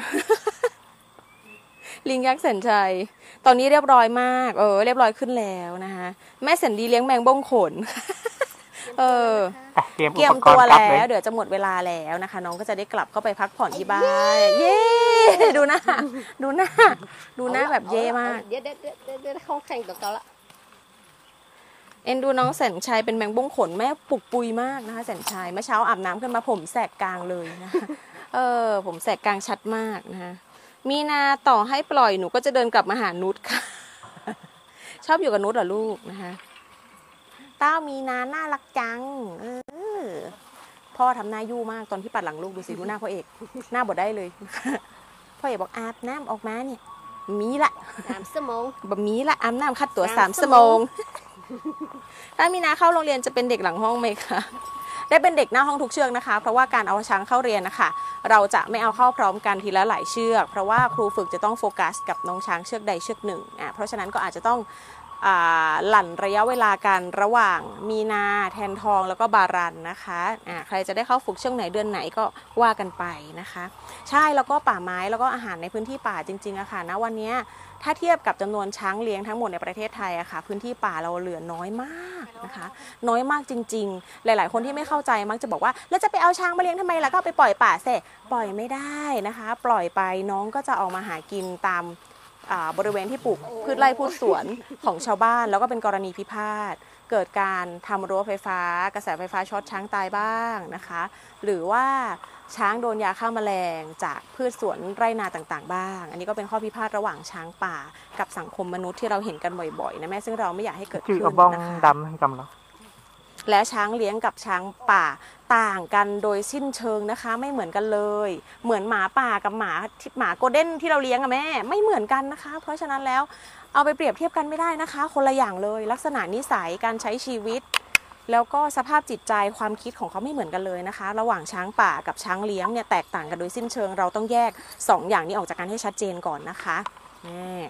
ลิงยักษ์แสนชัยตอนนี้เรียบร้อยมากเออเรียบร้อยขึ้นแล้วนะคะแม่แสนดีเลี้ยงแมงบ้งขน เออเตรียมตัวแล้วเดี๋ยวจะหมดเวลาแล้วนะคะน้องก็จะได้กลับเข้าไปพักผ่อนที่บ้านเย้ดูหน้าดูหน้าดูหน้าแบบเย่มากเดี๋ยวเดี๋ยวเดี๋ยวเดี๋ยวเขาแข่งกับเราละเอ็นดูน้องแสนชัยเป็นแมงบ้งขนแม่ปลุกปุยมากนะคะแสนชัยเมื่อเช้าอาบน้ำขึ้นมาผมแสกกลางเลยนะคะเออผมแสกกลางชัดมากนะคะมีนาต่อให้ปล่อยหนูก็จะเดินกลับมาหานุชค่ะชอบอยู่กับนุชเหรอลูกนะคะเต้ามีนาน่ารักจังเออพ่อทำหน้ายู่มากตอนที่ปัดหลังลูกดูสิดูหน้าพ่อเอกหน้าบดได้เลยพ่อเอกบอกอาบน้ำออกมาเนี่ยมีละสามชั่วโมงบะมีละอาบน้ำคัดตัวสามชั่วโมงถ้ามีนาเข้าโรงเรียนจะเป็นเด็กหลังห้องไหมคะได้เป็นเด็กหน้าห้องทุกเชือกนะคะเพราะว่าการเอาช้างเข้าเรียนนะคะเราจะไม่เอาเข้าพร้อมกันทีละหลายเชือกเพราะว่าครูฝึกจะต้องโฟกัสกับน้องช้างเชือกใดเชือกหนึ่งอ่ะเพราะฉะนั้นก็อาจจะต้องหลั่นระยะเวลากันระหว่างมีนาแทนทองแล้วก็บารันนะคะอ่าใครจะได้เข้าฝึกช่วงไหนเดือนไหนก็ว่ากันไปนะคะใช่แล้วก็ป่าไม้แล้วก็อาหารในพื้นที่ป่าจริงๆอะค่ะนะวันนี้ถ้าเทียบกับจำนวนช้างเลี้ยงทั้งหมดในประเทศไทยอะค่ะพื้นที่ป่าเราเหลือน้อยมากนะคะน้อยมากจริงๆหลายๆคนที่ไม่เข้าใจมักจะบอกว่าแล้วจะไปเอาช้างมาเลี้ยงทำไมล่ะก็ไปปล่อยป่าเสร็จปล่อยไม่ได้นะคะปล่อยไปน้องก็จะออกมาหากินตามบริเวณที่ปลูกพืชไร่พืชสวนของชาวบ้านแล้วก็เป็นกรณีพิพาทเกิดการทำรั้วไฟฟ้ากระแสไฟฟ้าช็อตช้างตายบ้างนะคะหรือว่าช้างโดนยาฆ่าแมลงจากพืชสวนไร่นาต่างๆบ้างอันนี้ก็เป็นข้อพิพาทระหว่างช้างป่ากับสังคมมนุษย์ที่เราเห็นกันบ่อยๆนะแม่ซึ่งเราไม่อยากให้เกิดขึ้นนะคะดำให้กำลังและช้างเลี้ยงกับช้างป่าต่างกันโดยสิ้นเชิงนะคะไม่เหมือนกันเลยเหมือนหมาป่ากับหมาหมาโกลเด้นที่เราเลี้ยงอะแม่ไม่เหมือนกันนะคะเพราะฉะนั้นแล้วเอาไปเปรียบเทียบกันไม่ได้นะคะคนละอย่างเลยลักษณะนิสัยการใช้ชีวิตแล้วก็สภาพจิตใจความคิดของเขาไม่เหมือนกันเลยนะคะระหว่างช้างป่ากับช้างเลี้ยงเนี่ยแตกต่างกันโดยสิ้นเชิงเราต้องแยกสองอย่างนี้ออกจากกันให้ชัดเจนก่อนนะคะนี่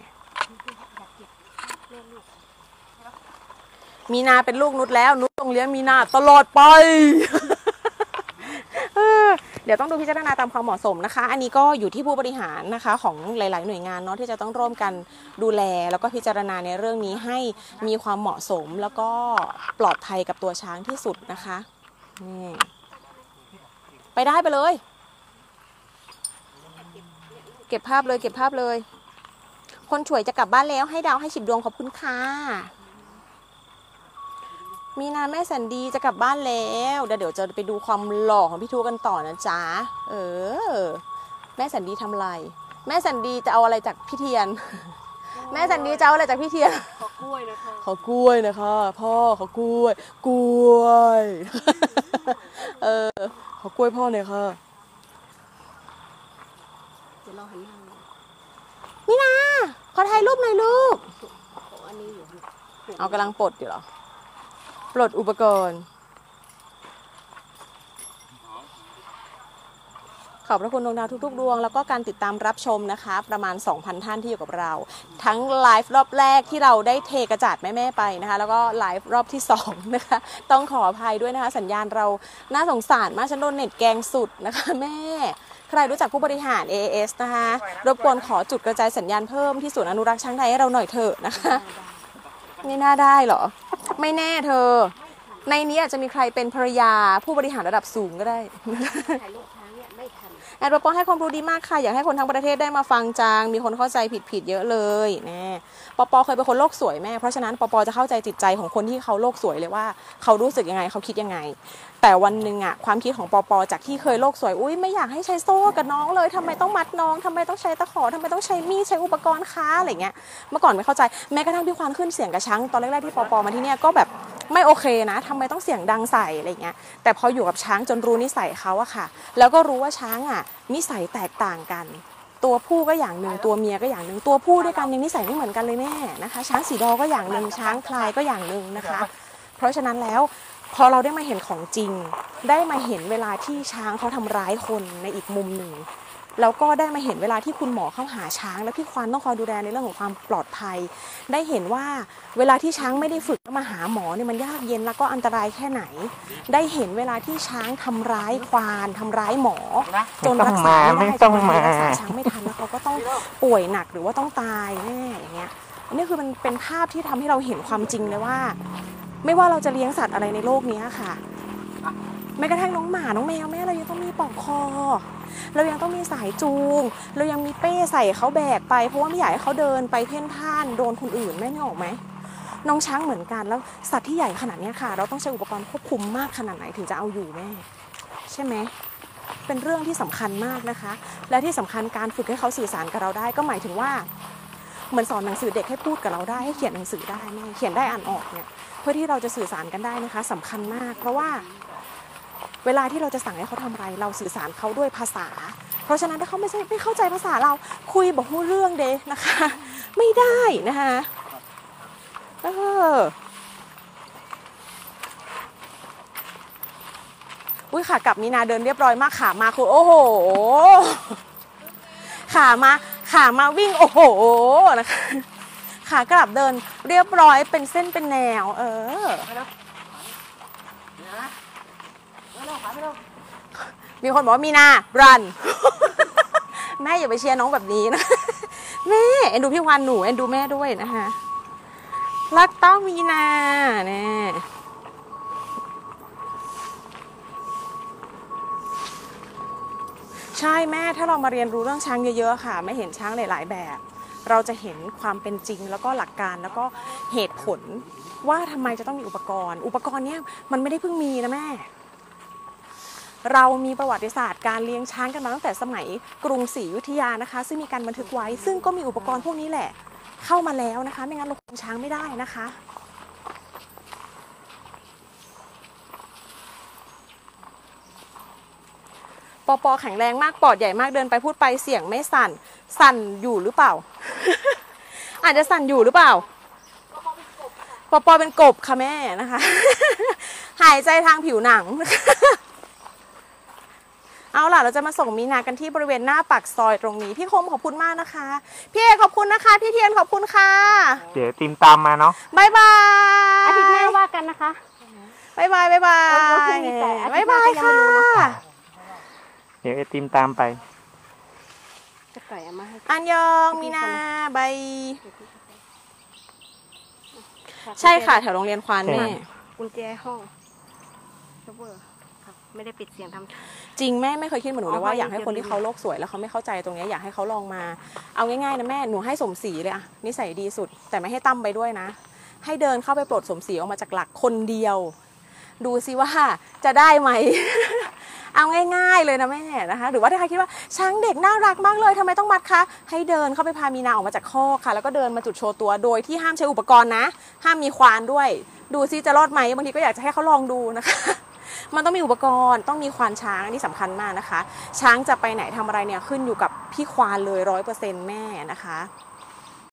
มีนาเป็นลูกนุชแล้วนุชต้องเลี้ยงมีนาตลอดไป เดี๋ยวต้องดูพิจารณาตามความเหมาะสมนะคะอันนี้ก็อยู่ที่ผู้บริหารนะคะของหลายๆหน่วยงานเนาะที่จะต้องร่วมกันดูแลแล้วก็พิจารณาในเรื่องนี้ให้มีความเหมาะสมแล้วก็ปลอดภัยกับตัวช้างที่สุดนะคะนี่ไปได้ไปเลยเก็บภาพเลยเก็บภาพเลยคนช่วยจะกลับบ้านแล้วให้ดาวให้สิบดวงขอบคุณค่ะมีนาแม่แสนดีจะกลับบ้านแล้วเดี๋ยวเดี๋ยวจะไปดูความหล่อของพี่ทูกันต่อนะจ๊ะเออแม่แสนดีทำอะไรแม่แสนดีจะเอาอะไรจากพี่เทียนแม่แสนดีจะเอาอะไรจากพี่เทียนขอกล้วยนะคะขอกล้วยนะคะพ่อขอกล้วยกล้วยเออขอกล้วยพ่อหน่อยค่ะเดี๋ยวรอหันหน้ามีนาขอถ่ายรูปหน่อยลูกเอากำลังปลดอยู่เหรอปลดอุปกรณ์ขอบพระคุณดวงดาวทุกๆดวงแล้วก็การติดตามรับชมนะคะประมาณ สองพัน ท่านที่อยู่กับเราทั้งไลฟ์รอบแรกที่เราได้เทกระจาดแม่ๆไปนะคะแล้วก็ไลฟ์รอบที่สองนะคะต้องขออภัยด้วยนะคะสัญญาณเราน่าสงสารมากฉันโดนเน็ตแกงสุดนะคะแม่ใครรู้จักผู้บริหาร เอ เอส นะคะรบกวนขอจุดกระจายสัญญาณเพิ่มที่ศูนย์อนุรักษ์ช้างไทยให้เราหน่อยเถอะนะคะนี่น่าได้เหรอไม่แน่เธอในนี้อาจจะมีใครเป็นภรรยาผู้บริหารระดับสูงก็ได้ถ่ายรูปช้างเนี่ยไม่ทันแอดปอให้ความรู้ดีมากค่ะอยากให้คนทั้งประเทศได้มาฟังจังมีคนเข้าใจผิดๆเยอะเลยแน่ปอปอเคยเป็นคนโลกสวยแม่เพราะฉะนั้นปอปอจะเข้าใจจิตใจของคนที่เขาโลกสวยเลยว่าเขารู้สึกยังไงเขาคิดยังไงแต่วันหนึ่งอะความคิดของปอปอจากที่เคยโลกสวยอุ้ยไม่อยากให้ใช้โซ่กับน้องเลยทำไมต้องมัดน้องทำไมต้องใช้ตะขอทำไมต้องใช้มีดใช้อุปกรณ์ค้าอะไรเงี้ยเมื่อก่อนไม่เข้าใจแม้กระทั่งพี่ควานขึ้นเสียงกับช้างตอนแรกๆที่ปอปอมาที่เนี่ยก็แบบไม่โอเคนะทำไมต้องเสียงดังใส่อะไรเงี้ยแต่พออยู่กับช้างจนรู้นิสัยเขาอะค่ะแล้วก็รู้ว่าช้างอะนิสัยแตกต่างกันตัวผู้ก็อย่างหนึ่งตัวเมียก็อย่างหนึ่งตัวผู้ด้วยกันยังนิสัยไม่เหมือนกันเลยแม่นะคะช้างสีดอก็อย่างหนึ่งช้างพลายก็อย่างหนึ่งนะคะเพราะฉะนั้นแล้วพอเราได้มาเห็นของจริงได้มาเห็นเวลาที่ช้างเขาทำร้ายคนในอีกมุมหนึ่งแล้วก็ได้มาเห็นเวลาที่คุณหมอเข้าหาช้างแล้วพี่ควานต้องคอยดูแลในเรื่องของความปลอดภัยได้เห็นว่าเวลาที่ช้างไม่ได้ฝึกมาหาหมอเนี่ยมันยากเย็นแล้วก็อันตรายแค่ไหนได้เห็นเวลาที่ช้างทำร้ายควานทำร้ายหมอจนรักษาไม่ได้จนรักษาช้างไม่ทันแล้วเขาก็ต้องป่วยหนักหรือว่าต้องตายแน่อย่างเงี้ยอันนี้คือมันเป็นภาพที่ทำให้เราเห็นความจริงเลยว่าไม่ว่าเราจะเลี้ยงสัตว์อะไรในโลกนี้ค่ะแม้กระทั่งน้องหมาน้องแมวแม่เรายังต้องมีปลอกคอเรายังต้องมีสายจูงเรายังมีเป้ใส่เขาแบกไปเพราะว่าไม่อยากให้เขาเดินไปเพ่นพ่านโดนคนอื่นแม่นึกออกไหมน้องช้างเหมือนกันแล้วสัตว์ที่ใหญ่ขนาดนี้ค่ะเราต้องใช้อุปกรณ์ควบคุมมากขนาดไหนถึงจะเอาอยู่แม่ใช่ไหมเป็นเรื่องที่สำคัญมากนะคะและที่สำคัญการฝึกให้เขาสื่อสารกับเราได้ก็หมายถึงว่าเหมือนสอนหนังสือเด็กให้พูดกับเราได้ให้เขียนหนังสือได้แม่เขียนได้อ่านออกเนี่ยเพื่อที่เราจะสื่อสารกันได้นะคะสำคัญมากเพราะว่าเวลาที่เราจะสั่งให้เขาทำอะไรเราสื่อสารเขาด้วยภาษาเพราะฉะนั้นถ้าเขาไม่ใช่ไม่เข้าใจภาษาเราคุยบอกหูเรื่องเดะนะคะไม่ได้นะคะเอออุ้ยขากลับมีนาเดินเรียบร้อยมากขามาคือโอ้โหขามาขามาวิ่งโอ้โหนะคะขากลับเดินเรียบร้อยเป็นเส้นเป็นแนวเออมีคนบอกว่ามีนารัน แม่อย่าไปเชียร์น้องแบบนี้นะ แม่เอ็นดูพี่วานหนูเอ็นดูแม่ด้วยนะคะรักต้องมีนาแน่ใช่แม่ถ้าเรามาเรียนรู้เรื่องช้างเยอะๆค่ะไม่เห็นช้างหลายๆแบบเราจะเห็นความเป็นจริงแล้วก็หลักการแล้วก็เหตุผลว่าทำไมจะต้องมีอุปกรณ์อุปกรณ์เนี้ยมันไม่ได้เพิ่งมีนะแม่เรามีประวัติศาสตร์การเลี้ยงช้างกันมาตั้งแต่สมัยกรุงศรีอยุธยานะคะซึ่งมีการบันทึกไว้ซึ่งก็มีอุปกรณ์พวกนี้แหละเข้ามาแล้วนะคะไม่งั้นเราคุมช้างไม่ได้นะคะปอปอแข็งแรงมากปอดใหญ่มากเดินไปพูดไปเสียงไม่สั่นสั่นอยู่หรือเปล่า อาจจะสั่นอยู่หรือเปล่าปอปอเป็นกบค่ะแม่นะคะ หายใจทางผิวหนัง เอาล่ะเราจะมาส่งมีนากันที่บริเวณหน้าปากซอยตรงนี้พี่คมขอบคุณมากนะคะพี่เอขอบคุณนะคะพี่เทียนขอบคุณค่ะเดี๋ยวติมตามมาเนาะบายบายอาทิตย์หน้าว่ากันนะคะบายบายบายบายบายบายค่ะเดี๋ยวไอติมตามไปจะปล่อยเอามาให้อันยองมีนาบายใช่ค่ะแถวโรงเรียนควานแม่กุญแจห้องซับเวอร์ไม่ได้ปิดเสียงทำจริงแม่ไม่เคยคิดเหมือนหนูเลยว่าอยากให้คนที่เขาโลกสวยแล้วเขาไม่เข้าใจตรงนี้อยากให้เขาลองมาเอาง่ายๆนะแม่หนูให้สมศรีเลยอะนิสัยดีสุดแต่ไม่ให้ตั้มไปด้วยนะให้เดินเข้าไปปลดสมศรีออกมาจากหลักคนเดียวดูซิว่าจะได้ไหม เอาง่ายๆเลยนะแม่นะคะหรือว่าถ้าใครคิดว่าช้างเด็กน่ารักมากเลยทำไมต้องมัดคะให้เดินเข้าไปพามีนาออกมาจากคอกค่ะแล้วก็เดินมาจุดโชว์ตัวโดยที่ห้ามใช้อุปกรณ์นะห้ามมีควานด้วยดูซิจะรอดไหมบางทีก็อยากจะให้เขาลองดูนะคะมันต้องมีอุปกรณ์ต้องมีควานช้างอันนี้สำคัญมากนะคะช้างจะไปไหนทำอะไรเนี่ยขึ้นอยู่กับพี่ควานเลยร้อยเปอร์เซ็นต์แม่นะคะ